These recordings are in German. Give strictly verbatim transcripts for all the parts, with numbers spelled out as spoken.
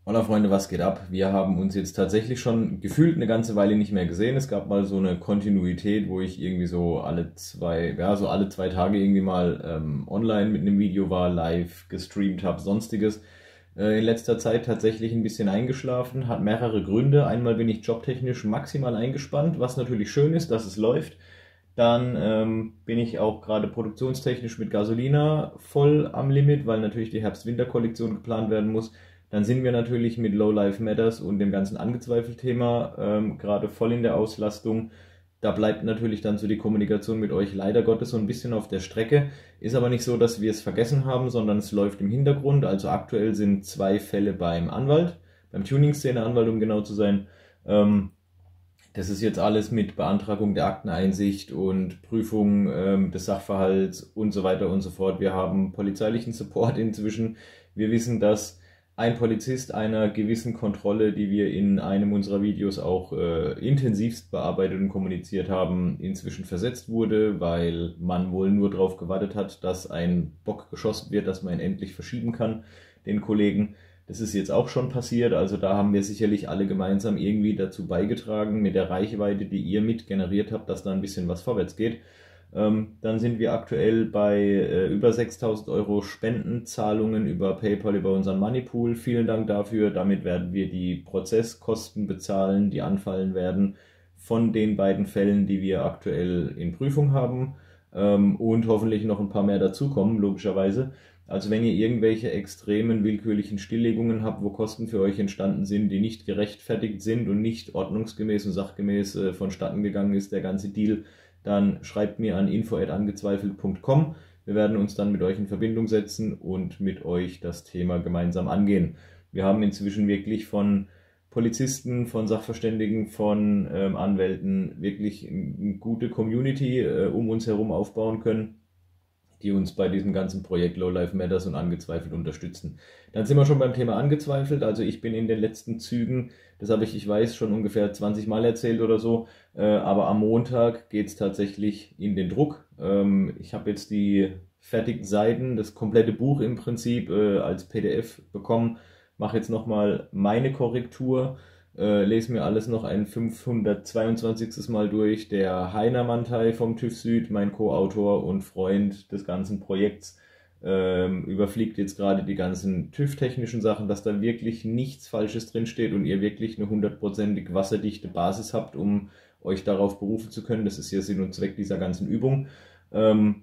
Hola Freunde, was geht ab? Wir haben uns jetzt tatsächlich schon gefühlt eine ganze Weile nicht mehr gesehen. Es gab mal so eine Kontinuität, wo ich irgendwie so alle zwei, ja, so alle zwei Tage irgendwie mal ähm, online mit einem Video war, live gestreamt habe, sonstiges. Äh, in letzter Zeit tatsächlich ein bisschen eingeschlafen, hat mehrere Gründe. Einmal bin ich jobtechnisch maximal eingespannt, was natürlich schön ist, dass es läuft. Dann ähm, bin ich auch gerade produktionstechnisch mit Gasolina voll am Limit, weil natürlich die Herbst-Winter-Kollektion geplant werden muss. Dann sind wir natürlich mit Low Life Matters und dem ganzen Angezweifelt-Thema ähm, gerade voll in der Auslastung. Da bleibt natürlich dann so die Kommunikation mit euch leider Gottes so ein bisschen auf der Strecke. Ist aber nicht so, dass wir es vergessen haben, sondern es läuft im Hintergrund. Also aktuell sind zwei Fälle beim Anwalt, beim Tuning-Szene-Anwalt, um genau zu sein. Ähm, Das ist jetzt alles mit Beantragung der Akteneinsicht und Prüfung ähm, des Sachverhalts und so weiter und so fort. Wir haben polizeilichen Support inzwischen. Wir wissen, dass ein Polizist einer gewissen Kontrolle, die wir in einem unserer Videos auch äh, intensivst bearbeitet und kommuniziert haben, inzwischen versetzt wurde, weil man wohl nur darauf gewartet hat, dass ein Bock geschossen wird, dass man ihn endlich verschieben kann, den Kollegen. Das ist jetzt auch schon passiert, also da haben wir sicherlich alle gemeinsam irgendwie dazu beigetragen, mit der Reichweite, die ihr mit generiert habt, dass da ein bisschen was vorwärts geht. Ähm, dann sind wir aktuell bei äh, über sechstausend Euro Spendenzahlungen über PayPal, über unseren Moneypool. Vielen Dank dafür. Damit werden wir die Prozesskosten bezahlen, die anfallen werden von den beiden Fällen, die wir aktuell in Prüfung haben. Ähm, und hoffentlich noch ein paar mehr dazukommen, logischerweise. Also wenn ihr irgendwelche extremen willkürlichen Stilllegungen habt, wo Kosten für euch entstanden sind, die nicht gerechtfertigt sind und nicht ordnungsgemäß und sachgemäß äh, vonstatten gegangen ist, der ganze Deal, dann schreibt mir an info at angezweifelt punkt com. Wir werden uns dann mit euch in Verbindung setzen und mit euch das Thema gemeinsam angehen. Wir haben inzwischen wirklich von Polizisten, von Sachverständigen, von ähm, Anwälten wirklich eine gute Community äh, um uns herum aufbauen können, die uns bei diesem ganzen Projekt Low Life Matters und Angezweifelt unterstützen. Dann sind wir schon beim Thema Angezweifelt. Also ich bin in den letzten Zügen, das habe ich, ich weiß, schon ungefähr zwanzig Mal erzählt oder so, äh, aber am Montag geht es tatsächlich in den Druck. Ähm, ich habe jetzt die fertigen Seiten, das komplette Buch im Prinzip äh, als P D F bekommen, mache jetzt nochmal meine Korrektur, äh, lese mir alles noch ein fünfhundertzweiundzwanzigstes Mal durch. Der Heiner Mantei vom TÜV Süd, mein Co-Autor und Freund des ganzen Projekts, ähm, überfliegt jetzt gerade die ganzen TÜV-technischen Sachen, dass da wirklich nichts Falsches drinsteht und ihr wirklich eine hundertprozentig wasserdichte Basis habt, um euch darauf berufen zu können. Das ist ja Sinn und Zweck dieser ganzen Übung. Ähm,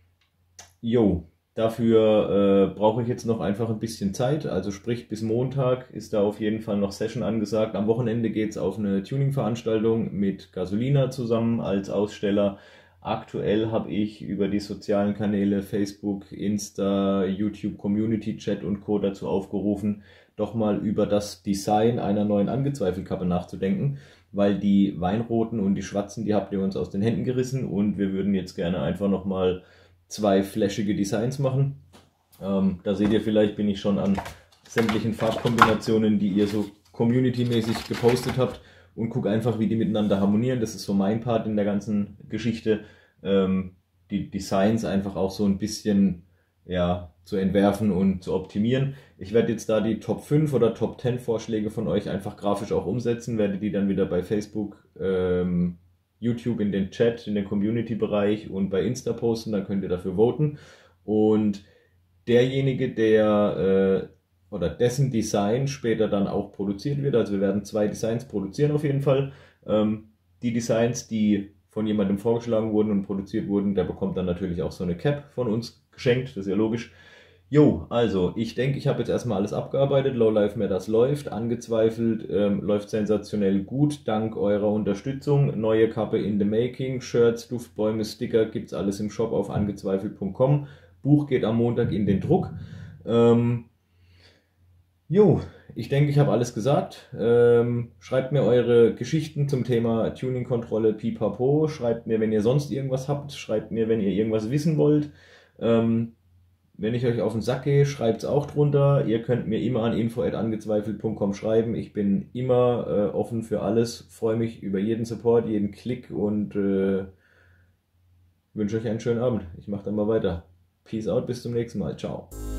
jo, Dafür äh, brauche ich jetzt noch einfach ein bisschen Zeit, also sprich bis Montag ist da auf jeden Fall noch Session angesagt. Am Wochenende geht es auf eine Tuning-Veranstaltung mit Gasolina zusammen als Aussteller. Aktuell habe ich über die sozialen Kanäle Facebook, Insta, YouTube, Community Chat und Co. dazu aufgerufen, doch mal über das Design einer neuen Angezweifelkappe nachzudenken, weil die Weinroten und die Schwarzen, die habt ihr uns aus den Händen gerissen und wir würden jetzt gerne einfach nochmal zwei flashige Designs machen. Ähm, da seht ihr vielleicht, bin ich schon an sämtlichen Farbkombinationen, die ihr so community-mäßig gepostet habt und gucke einfach, wie die miteinander harmonieren. Das ist so mein Part in der ganzen Geschichte. Ähm, die Designs einfach auch so ein bisschen ja, zu entwerfen und zu optimieren. Ich werde jetzt da die Top fünf oder Top zehn Vorschläge von euch einfach grafisch auch umsetzen, werde die dann wieder bei Facebook ähm, YouTube in den Chat, in den Community-Bereich und bei Insta posten, dann könnt ihr dafür voten. Und derjenige, der äh, oder dessen Design später dann auch produziert wird, also wir werden zwei Designs produzieren auf jeden Fall. Ähm, die Designs, die von jemandem vorgeschlagen wurden und produziert wurden, der bekommt dann natürlich auch so eine Cap von uns geschenkt, das ist ja logisch. Jo, also ich denke, ich habe jetzt erstmal alles abgearbeitet. Low Life Matters läuft, angezweifelt, ähm, läuft sensationell gut, dank eurer Unterstützung. Neue Kappe in the making, Shirts, Duftbäume, Sticker, gibt's alles im Shop auf angezweifelt punkt com. Buch geht am Montag in den Druck. Ähm, jo, ich denke, ich habe alles gesagt. Ähm, schreibt mir eure Geschichten zum Thema Tuning-Kontrolle, pipapo. Schreibt mir, wenn ihr sonst irgendwas habt. Schreibt mir, wenn ihr irgendwas wissen wollt. Ähm, Wenn ich euch auf den Sack gehe, schreibt es auch drunter. Ihr könnt mir immer an info at angezweifelt punkt com schreiben. Ich bin immer äh, offen für alles. Freue mich über jeden Support, jeden Klick und äh, wünsche euch einen schönen Abend. Ich mache dann mal weiter. Peace out, bis zum nächsten Mal. Ciao.